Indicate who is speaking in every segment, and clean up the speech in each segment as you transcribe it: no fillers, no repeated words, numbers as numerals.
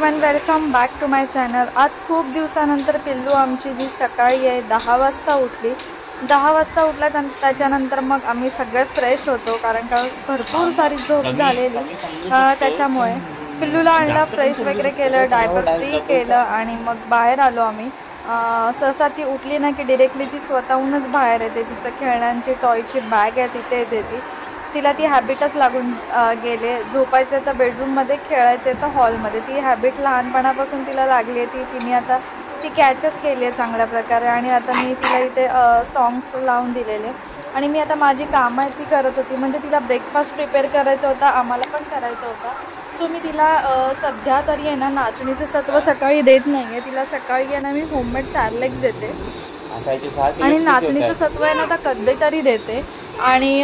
Speaker 1: Everyone, welcome back to my channel. आज खूप दिवसानंतर पिल्लू आमची जी सकाळी आहे 10 वाजता उठली। 10 वाजता उठला त्याच्यानंतर मग आम्ही सगळे फ्रेश होतो, कारण का भरपूर सारी झोप झालेली। त्याच्यामुळे पिल्लूला आणलं, फ्रेश वगैरे केलं, डायपर फ्री केलं आणि मग बाहेर आलो आम्ही। सहसा ती उठली ना की डायरेक्टली ती स्वतःहूनच बाहेर येते। तिचं खेळण्यांची टॉयची बॅग आहे तिथे येते ती। तिला ती हॅबिटच लागून गेले। झोपायचं तर बेडरूममध्ये, खेळायचं तर हॉलमध्ये। ती हॅबिट लहानपणापासून तिला लागली आहे। तिने आता ती कॅचच केली आहे चांगल्या प्रकारे। आणि आता मी तिला इथे सॉंग्स लावून दिलेले आणि मी आता माझी कामं ती करत होती। म्हणजे तिला ब्रेकफास्ट प्रिपेअर करायचा होता, आम्हाला पण करायचा होता। सो मी तिला सध्या तरी आहे ना नाचणीचं सत्व सकाळी देत नाही आहे। तिला सकाळी आहे ना मी होममेड सॅरलेक्स देते आणि नाचणीचं सत्व आहे ना आता कधीतरी देते। आणि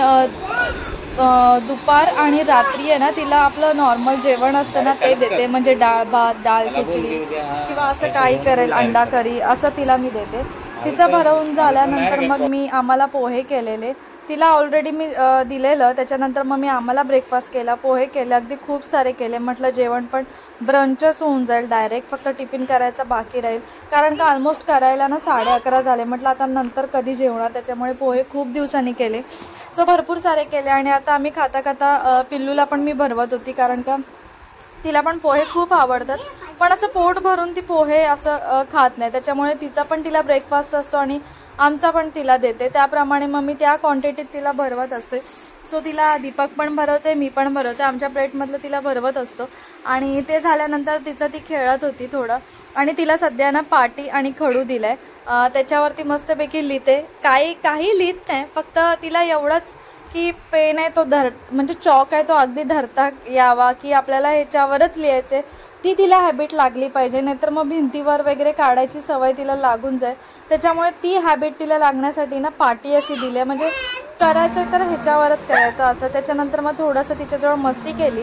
Speaker 1: दुपार आणि रात्री आहे ना तिला आपलं नॉर्मल जेवण असतं ना ते देते। म्हणजे डाळ भात, डाळ खिचडी किंवा असं काही करेल, अंडा करी असं तिला मी देते। तिचं भरवून झाल्यानंतर मग मी आम्हाला पोहे केलेले तिला ऑलरेडी मी दिलेलं। त्याच्यानंतर मग मी आम्हाला ब्रेकफास्ट केला, पोहे केले, अगदी खूप सारे केले। म्हटलं जेवण पण ब्रंचच होऊन जाईल, डायरेक्ट फक्त टिफिन करायचा बाकी राहील। कारण का ऑलमोस्ट करायला ना 11:30 झाले। म्हटलं आता नंतर कधी जेवणार, त्याच्यामुळे पोहे खूप दिवसांनी केले। सो भरपूर सारे केले आणि आता आम्ही खाता खाता पिल्लूला पण मी भरवत होती, कारण का तिला पण पोहे खूप आवडतात। पण असं पोट भरून ती पोहे असं खात नाही, त्याच्यामुळे तिचा पण तिला ब्रेकफास्ट असतो आणि आमचा पण तिला देते। त्याप्रमाणे मग मी त्या क्वांटिटीत तिला भरवत असते। सो तिला दीपक पण भरवते, मी पण भरवते, आमच्या प्लेटमधलं तिला भरवत असतो। आणि ते झाल्यानंतर तिचं ती खेळत होती थोडं। आणि तिला सध्या ना पाटी आणि खडू दिलाय, त्याच्यावरती मस्तपैकी लिहिते। काही लिहित नाही, फक्त तिला एवढंच की पेन आहे तो म्हणजे चॉक आहे तो अगदी धरता यावा, की आपल्याला ह्याच्यावरच लिहायचे। ती तिला हॅबिट लागली पाहिजे, नाहीतर मग भिंतीवर वगैरे काढायची सवय तिला लागून जाईल। त्याच्यामुळे ती हॅबिट तिला लागण्यासाठी ना पाटी अशी दिली आहे, म्हणजे करायचं तर ह्याच्यावरच करायचं असं। त्याच्यानंतर मग थोडंसं तिच्याजवळ मस्ती केली।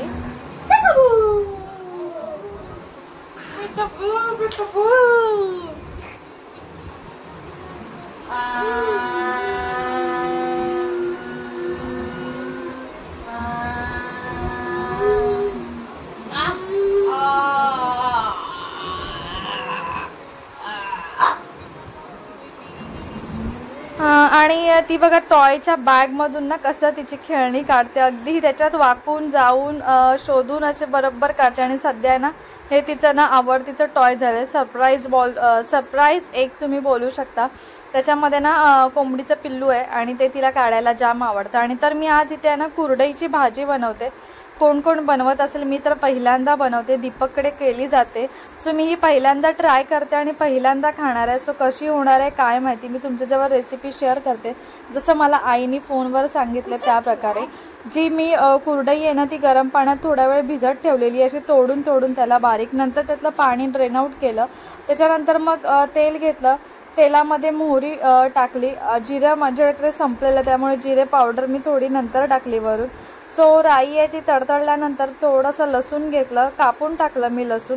Speaker 1: आणि ती बघा टॉयच्या बॅगमधून ना कसं तिची खेळणी काढते, अगदी त्याच्यात वाकून जाऊन शोधून असे बरोबर काढते। आणि सध्या ना हे तिचं ना आवडतीचं टॉय झालं, सरप्राईज बॉल, सरप्राईज एक तुम्ही बोलू शकता। त्याच्यामध्ये ना कोंबडीचं पिल्लू आहे आणि ते तिला काढायला जाम आवडतं। आणि तर मी आज इथे ना कुरडईची भाजी बनवते। कोण कोण बनवत असेल, मी तर पहिल्यांदा बनवते, दीपककडे केली जाते। सो मी ही पहिल्यांदा ट्राय करते आणि पहिल्यांदा खाणार आहे। सो कशी होणार आहे काय माहिती, मी तुमच्याजवळ रेसिपी शेअर करते जसं मला आईने फोनवर सांगितलं त्याप्रकारे। जी मी कुरडई आहे ना ती गरम पाण्यात थोडा वेळ भिजत ठेवलेली, अशी तोडून त्याला बारीक, नंतर त्यातलं पाणी ड्रेन आउट केलं। त्याच्यानंतर मग तेल घेतलं, तेलामध्ये मोहरी टाकली, जिरं माझ्याकडे संपलेलं त्यामुळे जिरे पावडर मी थोडी नंतर टाकली वरून। सो राई आहे ती तडतडल्यानंतर थोडंसं लसूण घेतलं, कापून टाकलं मी लसूण,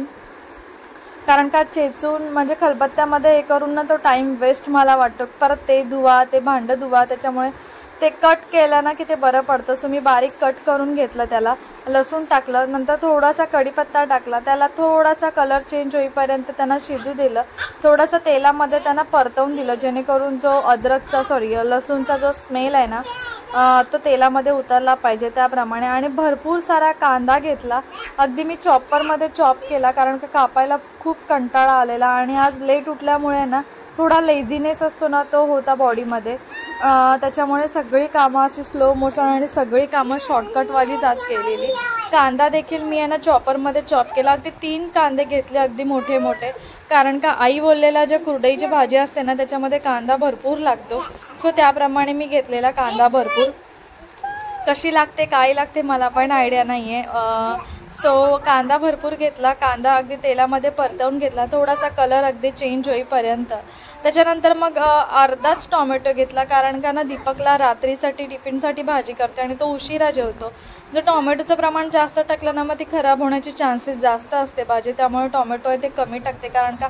Speaker 1: कारण का चेचून म्हणजे खलबत्त्यामध्ये हे करून ना तो टाईम वेस्ट मला वाटतो, परत ते धुवा, ते भांडं धुवा, त्याच्यामुळे ते कट केलं ना की ते बरं पडतं। सो मी बारीक कट करून घेतलं, त्याला लसूण टाकलं, नंतर थोडासा कढीपत्ता टाकला, त्याला थोडासा कलर चेंज होईपर्यंत त्यांना शिजू दिलं। थोडंसं तेलामध्ये त्यांना परतवून दिलं, जेणेकरून जो लसूणचा जो स्मेल आहे ना तो तेलामध्ये उतरला पाहिजे त्याप्रमाणे। आणि भरपूर सारा कांदा घेतला, अगदी मी चॉपरमध्ये चॉप केला, कारण का कापायला खूप कंटाळा आलेला आणि आज लेट उठल्यामुळे ना थोडा लेझीनेस असतो ना तो होता बॉडीमध्ये। त्याच्यामुळे सगळी कामं अशी स्लो मोशन आणि सगळी कामं शॉर्टकटवालीच आज केलेली। कांदा देखील मी आहे ना चॉपरमध्ये चॉप केला, अगदी 3 कांदे घेतले, अगदी मोठे मोठे, कारण का आई बोललेला जे कुरडईची भाजी असते ना त्याच्यामध्ये कांदा भरपूर लागतो। सो त्याप्रमाणे मी घेतलेला कांदा भरपूर। कशी लागते काय लागते मला पण आयडिया नाही आहे। सो कांदा भरपूर घेतला, कांदा अगदी तेलामध्ये परतवून घेतला, थोडासा कलर अगदी चेंज होईपर्यंत। त्याच्यानंतर मग अर्धाच टोमॅटो घेतला, कारण का ना दीपकला रात्रीसाठी टिफिनसाठी भाजी करते आणि तो उशिरा जेवतो। जर टोमॅटोचं प्रमाण जास्त टाकलं ना मग ती खराब होण्याची चान्सेस जास्त असते भाजी, त्यामुळे टोमॅटो आहे ते कमी टाकते, कारण का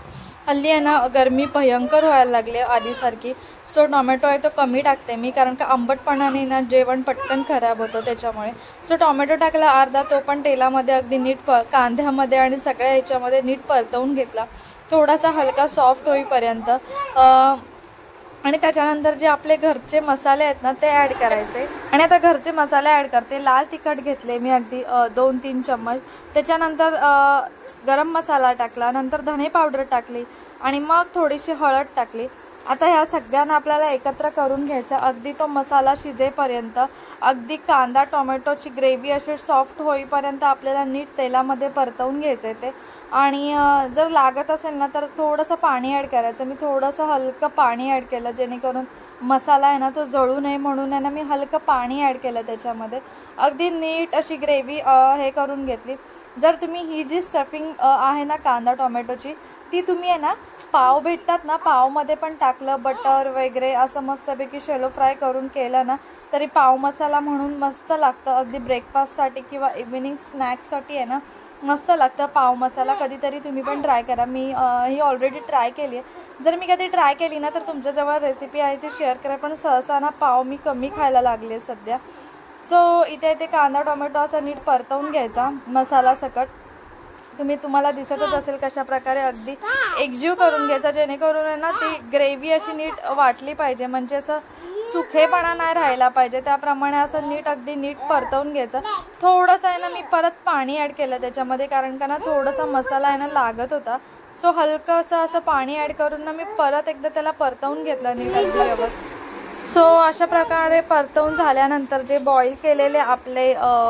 Speaker 1: हल्ली आहे ना गरमी भयंकर व्हायला लागली आधीसारखी. सो टोमॅटो आहे तो कमी टाकते मी, कारण का आंबटपणाने ना जेवण पटकन खराब होतं त्याच्यामुळे. सो टोमॅटो टाकला अर्धा, तो पण तेलामध्ये अगदी नीट कांद्यामध्ये आणि सगळ्या ह्याच्यामध्ये नीट परतवून घेतला थोडासा हलका सॉफ्ट होईपर्यंत. आणि त्याच्यानंतर जे आपले घरचे मसाले आहेत ना ते ॲड करायचे. आणि आता घरचे मसाले ॲड करते. लाल तिखट घेतले मी अगदी 2-3 चम्मच. त्याच्यानंतर गरम मसाला टाकला, नंतर धने पावडर टाकली आणि मग थोडीशी हळद टाकली. आता ह्या सगळ्यांना आपल्याला एकत्र करून घ्यायचं अगदी तो मसाला शिजेपर्यंत. अगदी कांदा टोमॅटोची ग्रेव्ही अशी सॉफ्ट होईपर्यंत आपल्याला नीट तेलामध्ये परतवून घ्यायचं ते. आणि जर लागत असेल ना तर थोडंसं पाणी ॲड करायचं. मी थोडंसं हलकं पाणी ॲड केलं जेणेकरून मसाला आहे ना तो जळू नये म्हणून आहे ना मी हलकं पाणी ॲड केलं त्याच्यामध्ये. अगदी नीट अशी ग्रेव्ही हे करून घेतली. जर तुम्ही ही जी स्टफिंग आहे ना कांदा टोमॅटोची ती तुम्ही आहे ना पाव भेटतात ना पावमध्ये पण टाकलं, बटर वगैरे असं मस्तपैकी शेलो फ्राय करून केलं ना तरी पाव मसाला म्हणून मस्त लागतं. अगदी ब्रेकफास्टसाठी किंवा इव्हिनिंग स्नॅक्ससाठी आहे ना मस्त लागतं पाव मसाला. कधीतरी तुम्ही पण ट्राय करा. मी ही ऑलरेडी ट्राय केली आहे. जर मी कधी ट्राय केली ना तर तुमच्याजवळ रेसिपी आहे ती शेअर करा. पण सहसा ना पाव मी कमी खायला लागले सध्या. सो इथे कांदा टोमॅटो असा नीट परतवून घ्यायचा मसाला सकट. तुम्हाला दिसतच असेल कशा प्रकारे अगदी एकजीव करून घ्यायचा जेणेकरून आहे ना ती ग्रेव्ही अशी नीट वाटली पाहिजे, म्हणजे असं सुखेपणा नाही राहायला पाहिजे. त्याप्रमाणे असं नीट अगदी नीट परतवून घ्यायचं. थोडंसं आहे ना मी परत पाणी ॲड केलं त्याच्यामध्ये, कारण का ना थोडासा मसाला आहे ना लागत होता. सो हलकंसं असं पाणी ॲड करून ना मी परत एकदा त्याला परतवून घेतलं नीट अगदी व्यवस्थित. सो अशा प्रकारे परतवून झाल्यानंतर जे बॉईल केलेले आपले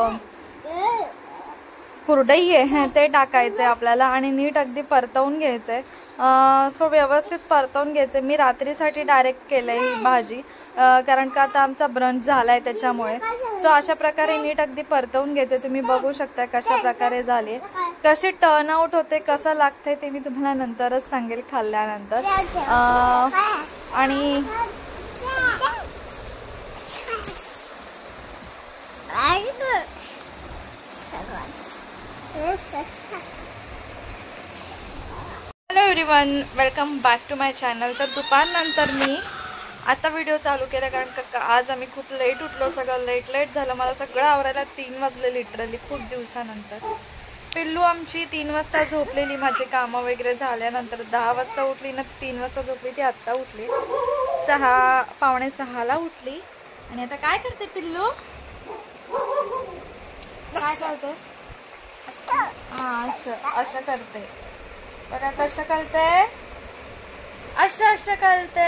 Speaker 1: कुरडई आहे ते टाकायचे आपल्याला आणि नीट अगदी परतवून घ्यायचे. सो व्यवस्थित परतवून घ्यायचे. मी रात्रीसाठी डायरेक्ट केलं ही भाजी, कारण का आता आमचा ब्रंच झाला आहे त्याच्यामुळे. सो अशा प्रकारे नीट अगदी परतवून घ्यायचे. तुम्ही बघू शकता कशा प्रकारे झाली, कशी टर्न आउट होते, कसं लागते ते मी तुम्हाला नंतरच सांगेल खाल्ल्यानंतर. आणि hello everyone, welcome back to my channel. तर दुपारनंतर मी आता व्हिडिओ चालू केला, कारण का आज आम्ही खूप लेट उठलो. सगळं लेट झालं. मला सगळं आवरायला 3 वाजले लिटरली खूप दिवसानंतर. पिल्लू आमची 3 वाजता झोपलेली. माझे कामं वगैरे झाल्यानंतर 10 वाजता उठली ना, 3 वाजता झोपली. ती आत्ता उठली 6, पावणे 6ला उठली. आणि आता काय करते पिल्लू? काय करते? असं करते बघा, कसं करते, असं करते.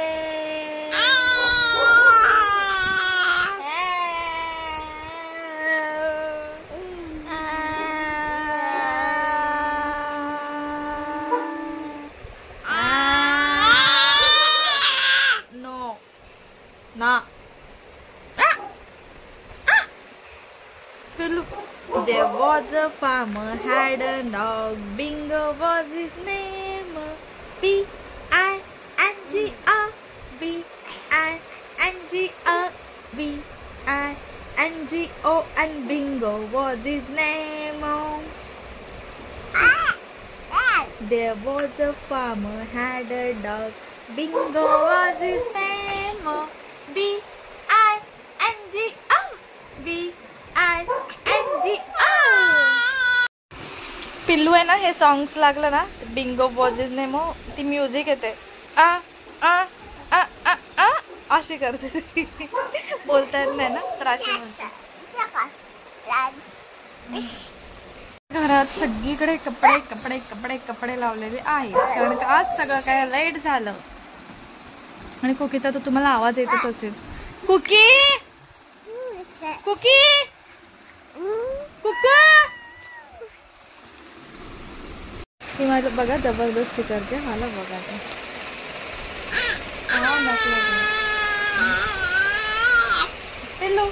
Speaker 1: नो ना There was a farmer had a dog, Bingo was his name. B-I-N-G-O, B-I-N-G-O, B-I-N-G-O, and Bingo was his name. There was a farmer had a dog, Bingo was his name. B-I-N-G-O, B-I-N-G-O. पिल्लू आहे ना, हे songs लागलं ना bingo was his name, ती music येते आ आ आ आ आ अशी करते. बोलता येत नाही ना तर अशी म्हणते. घरात सगळीकडे कपडे कपडे कपडे कपडे लावलेले आहेत, कारण का आज सगळं काय लेट झालं. आणि कुकीचा तर तुम्हाला आवाज येतच असेल. कुकी कुकी कुका, ती माझं बघा जबरदस्ती करते. मला बघा ते पिल्लू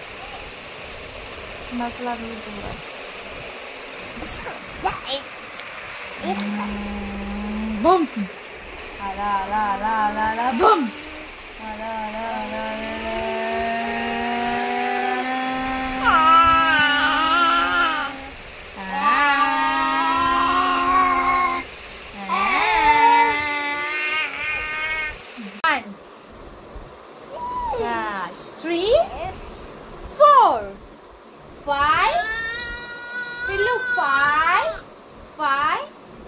Speaker 1: नक लागली जोरात. बम आला आला आला आला आला बम आला आला आला आला. 3 4 5 पिल्लू 5 5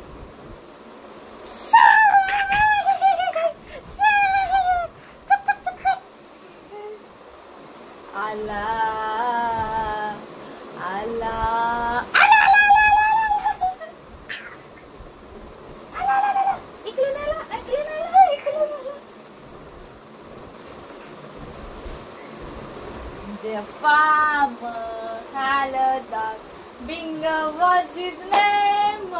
Speaker 1: आला आला The farmer had a dog. Bingo was his name.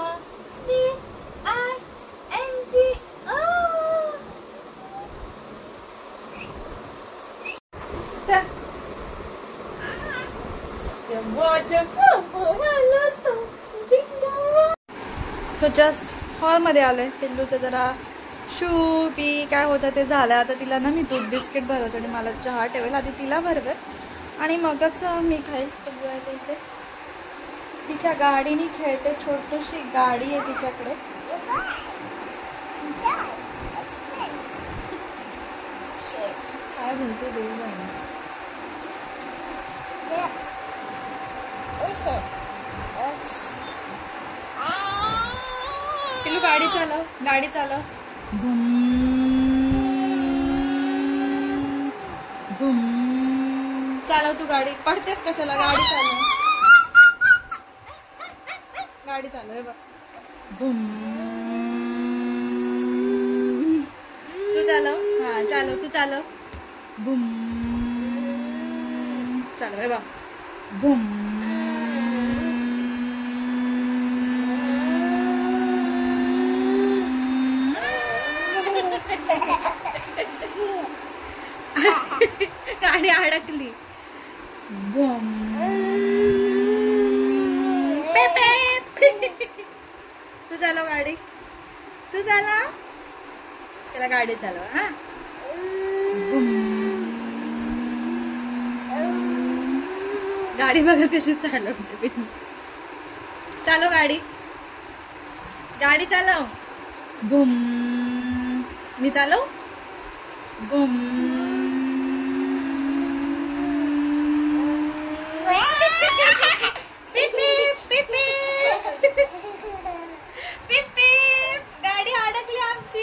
Speaker 1: B-I-N-G-O. So just hall मध्ये आलोय. पिल्लूचं जरा शू पी काय होतं ते झालं. आता तिला ना मी दूध बिस्किट भरवते आणि मला चहा ठेवेल. आधी तिला भरवेल आणि मगच मी खाईल. इथे तिच्या गाडीने खेळते. छोटीशी गाडी आहे तिच्याकडे. काय म्हणते देऊ पिल्लू गाडी चालव. गाडी चालव. चालव तू गाडी. पडतेस कशाला. गाडी चालव. गाडी चालव. हे बघ. तू चालव. हा चालव. तू चालव. बुम चालव. हे बघ. बुम गाडी अडकली. तू चालव गाडी. तू चालव. चला गाडी चालव. हा गाडी बघा कशी चालवते. चालव गाडी. गाडी चालव. बुम मी चालव. बुम गाडी अडकली आमची.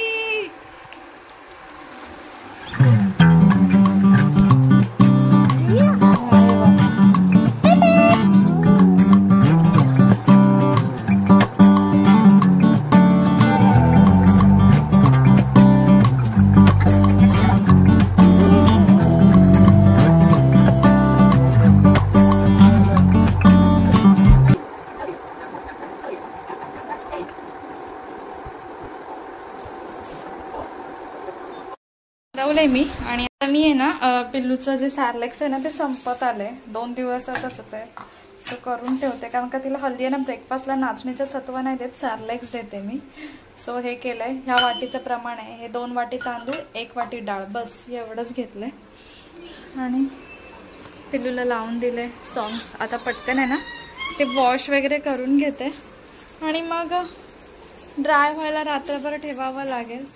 Speaker 1: रवलंय मी. आणि आता मी आहे ना पिल्लूचं जे सॅरलेक्स आहे ना ते संपत आलंय. 2 दिवसाचंच आहे. सो करून ठेवते कारण का तिला हल्दी आहे ना ब्रेकफास्टला नाचणीचं सत्व नाही देत. सॅरलेक्स देते मी. सो हे केलंय. ह्या वाटीचं प्रमाण आहे. हे 2 वाटी तांदूळ 1 वाटी डाळ बस एवढंच घेतलंय. आणि पिल्लूला लावून दिले सॉंग्स. आता पटकन आहे ना ते वॉश वगैरे करून घेते आणि मग ड्राय व्हायला रात्रभर ठेवावं लागेल.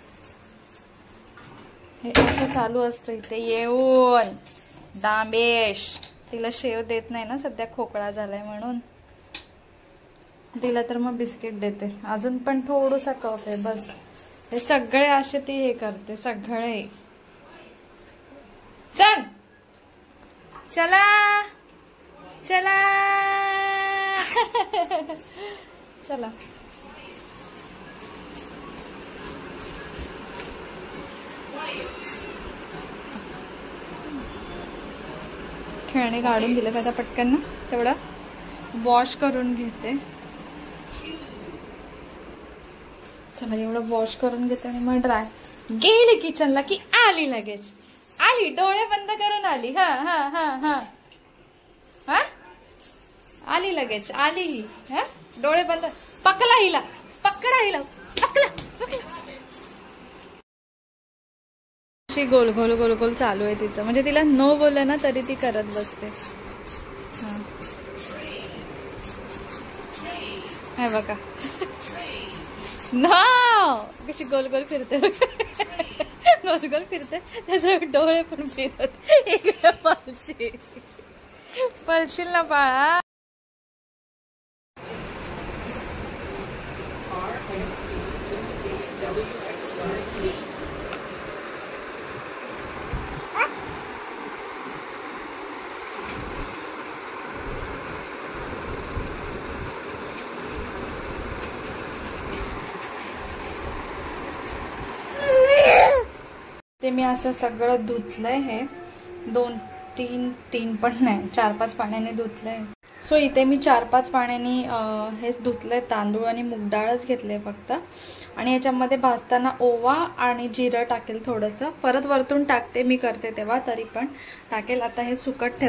Speaker 1: हे असं चालू असतं इथे येऊन. दांबेश तिला शेव देत नाही ना सध्या. खोकळा झालाय म्हणून. दिला तर मग बिस्किट देते. अजून पण थोडंसा कफ आहे बस. हे सगळे असे ती हे करते. सगळे चल चला चला चला. खेळणे काढून दिले आता पटकन ना तेवढं वॉश करून घेते. चला एवढं वॉश करून घेते आणि मग ड्राय. गेली किचनला की आली लगेच. आली डोळे बंद करून आली. हा हा हा हा हा आली लगेच. आली ही. हा डोळे बंद. पकडा हिला. पकडा हिला. पकडा पकडा. गोल गोल गोल गोल चालू आहे तिचं. म्हणजे तिला नो बोललं ना तरी ती करत बसते. हा बघा नो कशी गोल गोल फिरते. गोल फिरते, त्याचे डोळे पण फिरत. इकडे पळशील ना बाळा. ते मी असं सगळं धुतलंय. हे 2-3 पण नाही, 4-5 पाण्याने धुतलंय. सो इथे मी 4-5 पाण्याने हेच धुतलंय. तांदूळ आणि मूग डाळच घेतले फक्त. आणि याच्यामध्ये भाजताना ओवा आणि जिरं टाकेल थोडंसं. परत वरतून टाकते, मी करते तेव्हा, तरी पण टाकेल. आता हे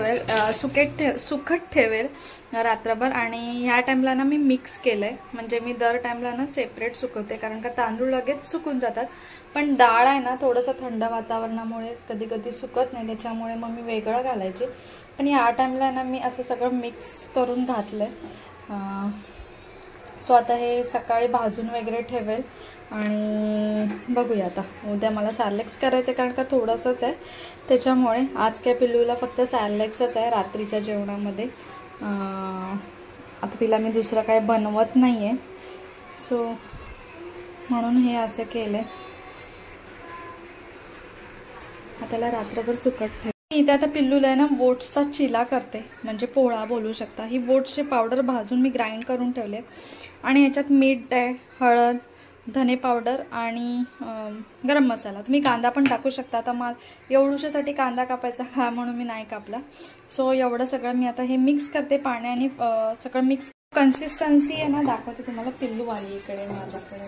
Speaker 1: सुकट ठेवेल रात्रभर. आणि ह्या टाईमला ना मी मिक्स केलंय, म्हणजे मी दर टाईमला ना सेपरेट सुकवते, कारण का तांदूळ लगेच सुकून जातात. पण डाळ आहे ना थोडंसं थंड वातावरणामुळे कधी कधी सुकत नाही, त्याच्यामुळे मग मी वेगळं घालायचे. पण ह्या टाईमला ना मी असं सगळं मिक्स करून घातलंय. सो आता हे सकाळी भाजून वगैरे ठेवेल. आणि बघूया आता उद्या मला सॅरलेक्स करायचं, कारण का थोडंसंच आहे, त्याच्यामुळे आज काय पिल्लूला फक्त सॅरलेक्सच आहे रात्रीच्या जेवणामध्ये. आता तिला मी दुसरं काय बनवत नाही आहे, सो म्हणून हे असं केलं आहे. त्याला रात्रभर सुकट ठेव. इथे आता पिल्लूला आहे ना ओट्सचा चिला करते, म्हणजे पोळा बोलू शकता. ही ओट्सची पावडर भाजून मी ग्राइंड करून ठेवले. आणि याच्यात मीठ आहे, हळद, धने पावडर आणि गरम मसाला. तुम्ही कांदा पण टाकू शकता. आता मला एवढूशासाठी कांदा कापायचा का म्हणून मी नाही कापला. सो एवढं सगळं मी आता हे मिक्स करते पाण्याने. सगळं मिक्स कन्सिस्टन्सी आहे ना दाखवते तुम्हाला. पिल्लू आली इकडे माझ्याकडे.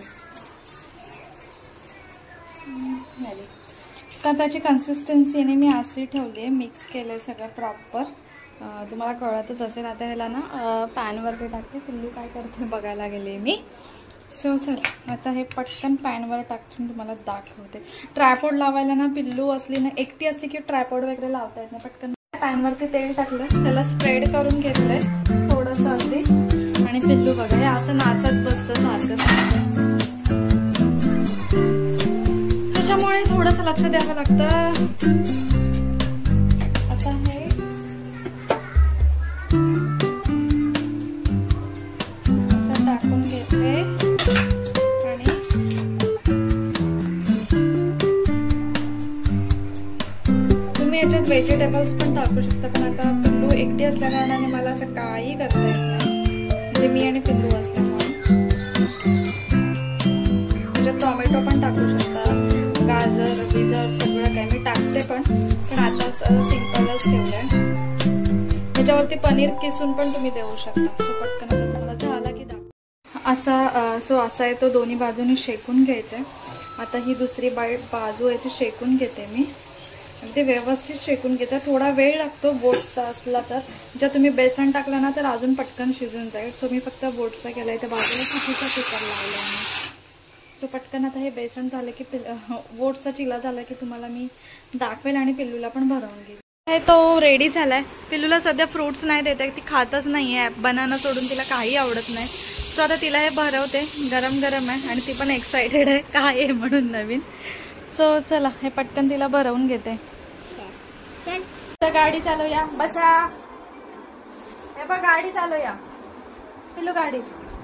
Speaker 1: तर त्याची कन्सिस्टन्सीने मी अशी ठेवली आहे. मिक्स केलं आहे सगळं प्रॉपर. तुम्हाला कळतच असेल. आता ह्याला ना पॅनवरती टाकते. पिल्लू काय करते बघायला गेले मी. सो चला आता हे पटकन पॅनवर टाकून तुम्हाला दाखवते. ट्रायपॉड लावायला ना पिल्लू असली ना, एकटी असली की ट्रायपॉड वगैरे लावता येत नाही. पटकन पॅनवरती तेल टाकलं, त्याला स्प्रेड करून घेतलंय थोडंसं अगदी. आणि पिल्लू बघा हे असं नाचत बसतं सारखं. त्याच्यामुळे थोडंसं लक्ष द्यावं लागतं. आता हे असं टाकून घेते. आणि तुम्ही याच्यात व्हेजिटेबल्स पण टाकू शकता. पण आता पिल्लू एकटी असल्या कारणाने मला असं काही करता येत नाही, म्हणजे मी आणि पिल्लू असल्यामुळे. त्याच्यात टोमॅटो पण टाकू शकता, गाजर बिजर सगळं काय मी टाकते. पण आता सिंपलच ठेवलंय. त्याच्यावरती पनीर किसून पण तुम्ही देऊ शकता. सो पटकन आता तुम्हाला झाला की असा असा आहे तो. दोन्ही बाजूनी शेकून घ्यायचा आहे. आता ही दुसरी बाजू आहे ती शेकून घेते मी. आणि ते व्यवस्थित शेकून घ्यायचा. थोडा वेळ लागतो बोटचा असला तर. जर तुम्ही बेसन टाकलं ना तर अजून पटकन शिजून जाईल. सो मी फक्त बोटचा केलाय. त्या बाजूला सुकीचा कुकर लावला आहे. सो पटकन आता हे बेसन झालं की ओट्सचा चिला झाला की तुम्हाला मी दाखवेल. आणि पिल्लूला पण भरवून घेईल. हे तो रेडी झालाय. पिल्लूला सध्या फ्रूट्स नाही देते, ती खातच नाहीये. बनाना सोडून तिला काही आवडत नाही. सो आता तिला हे भरवते. गरम गरम आहे आणि ती पण एक्साइटेड आहे काय आहे म्हणून नवीन. सो चला हे पटकन तिला भरवून घेते. गाडी चालवूया. बसा. हे बघ गाडी चालवूया. पिल्लू गाडी.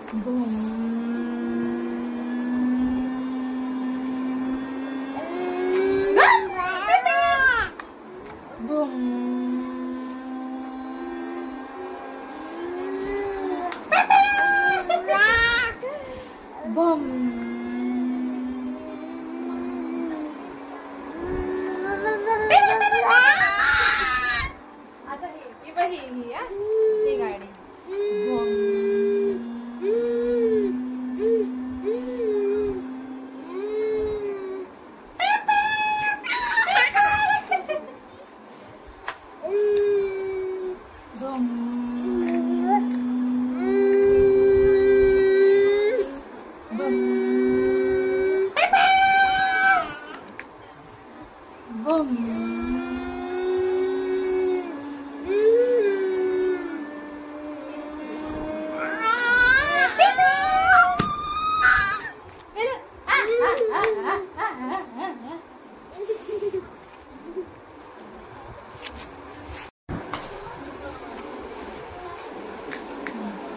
Speaker 1: ही गाडी.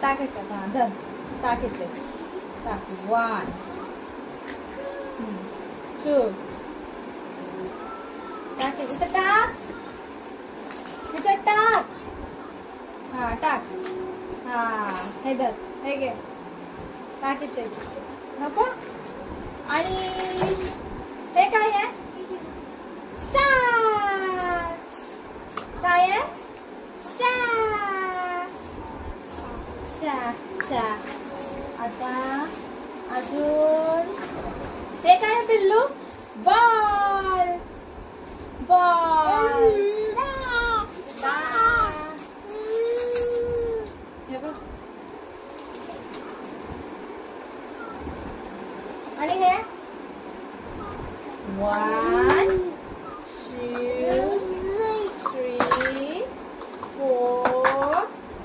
Speaker 1: टाक ह्याच्यात. हा धर, टाक इथे, टाक. 1 2 टाक इथे, टाक ह्याच्यात टाक. हा टाक. हा हे धर, हे घे, टाक इथे. नको. आणि हे काय आहे? स्टार. काय आहे? स्टार. स्टार. आता अजून हे काय आहे पिल्लू? बॉल. बॉल. हे बघ. आणि हे 1 2 3 4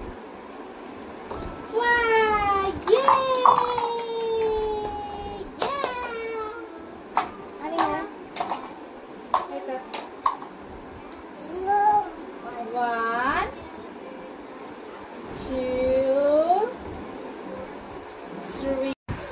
Speaker 1: 5. ये. आणि हे कर. 1 2 3.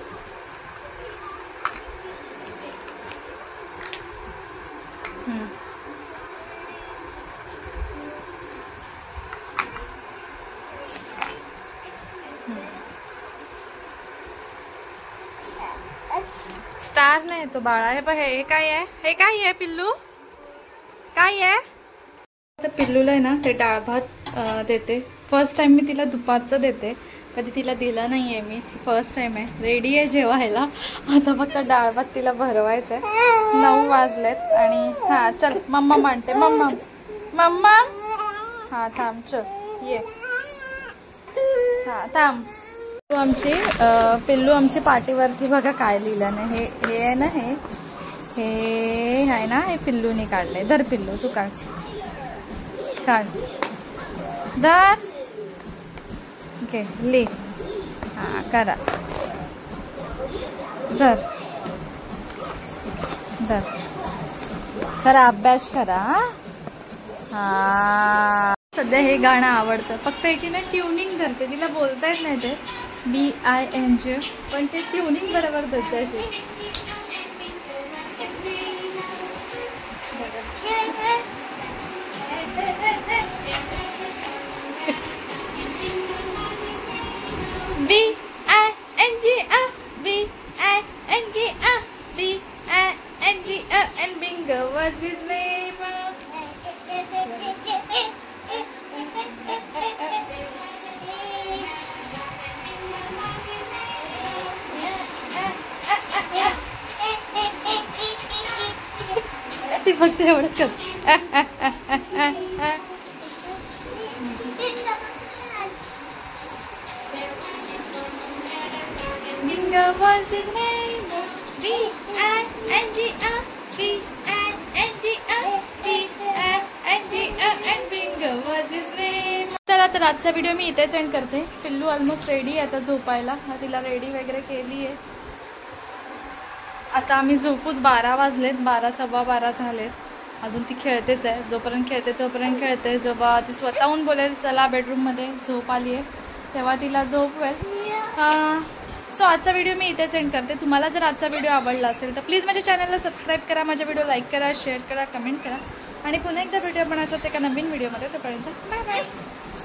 Speaker 1: स्टार नाही तो बाळा. हे बघ, हे काय आहे? हे काय आहे पिल्लू? काय आहे? तर पिल्लूला आहे ना ते डाळ भात देते. फर्स्ट टाइम मी तिला दुपारचं देते, कधी तिला दिलं नाहीये मी. फर्स्ट टाइम आहे. रेडी आहे जेवायला. आता फक्त डाळ भात तिला भरवायचं आहे. 9 वाजलेत आणि हा चल मम्मा मांडते. मम्मा मम्मा. हा थांब, चल ये. हा थांब. पिल्लू आमची पाटीवरती बघा काय लिहिलं ना. हे आहे ना, हे आहे ना, हे पिल्लूने काढलंय. धर पिल्लू, तू काढ. धर. ओके लिह. हा करा. धर धर. करा अभ्यास करा. हा सध्या हे गाणं आवडतं. फक्त याची ना ट्युनिंग करते. तिला बोलता येत नाही ते BING, पण ते ट्युनिंग बरोबर देते अशी. BING and bingo was his name. ती फक्त एवढंच कर. Bingo was his name. and bingo was his name. चला तर आजचा व्हिडिओ मी इथेच एंड करते. पिल्लू ऑलमोस्ट रेडी आहे आता झोपायला. तिला रेडी वगैरे केली आहे. आता आम्ही झोपूच. 12 वाजलेत. 12 सव्वा 12 झालेत. अजून ती खेळतेच आहे. जोपर्यंत खेळते तोपर्यंत खेळते. जेव्हा ती स्वतःहून बोलेल चला बेडरूममध्ये झोप आली आहे तेव्हा तिला झोपवेल. सो आजचा व्हिडिओ मी इथेच एंड करते. तुम्हाला जर आजचा व्हिडिओ आवडला असेल तर प्लीज माझ्या चॅनलला सबस्क्राईब करा, माझ्या व्हिडिओ लाईक करा, शेअर करा, कमेंट करा आणि पुन्हा एकदा भेटूया आपण अशाच एका नवीन व्हिडिओमध्ये. तोपर्यंत बाय बाय.